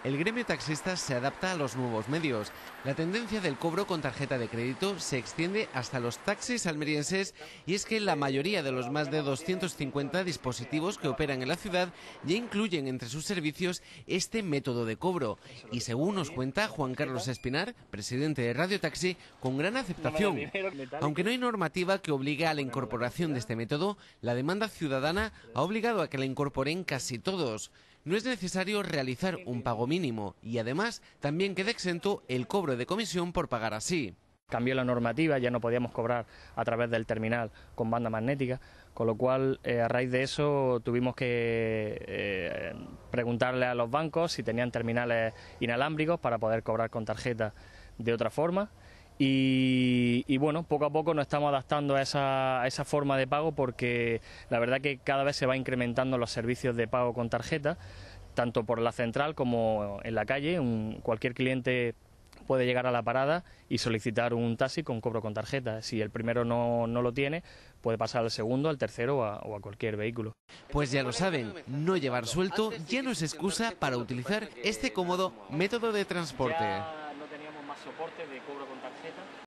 El gremio taxista se adapta a los nuevos medios. La tendencia del cobro con tarjeta de crédito se extiende hasta los taxis almerienses y es que la mayoría de los más de 250 dispositivos que operan en la ciudad ya incluyen entre sus servicios este método de cobro. Y según nos cuenta Juan Carlos Espinar, presidente de Radio Taxi, con gran aceptación. Aunque no hay normativa que obligue a la incorporación de este método, la demanda ciudadana ha obligado a que la incorporen casi todos. No es necesario realizar un pago mínimo y además también queda exento el cobro de comisión por pagar así. Cambió la normativa, ya no podíamos cobrar a través del terminal con banda magnética, con lo cual a raíz de eso tuvimos que preguntarle a los bancos si tenían terminales inalámbricos para poder cobrar con tarjeta de otra forma. Y bueno, poco a poco nos estamos adaptando a esa forma de pago porque la verdad que cada vez se va incrementando los servicios de pago con tarjeta, tanto por la central como en la calle. Cualquier cliente puede llegar a la parada y solicitar un taxi con cobro con tarjeta. Si el primero no lo tiene, puede pasar al segundo, al tercero o a cualquier vehículo. Pues ya lo saben, no llevar suelto ya no es excusa para utilizar este cómodo método de transporte. Ya no teníamos más soporte de cobro con tarjeta.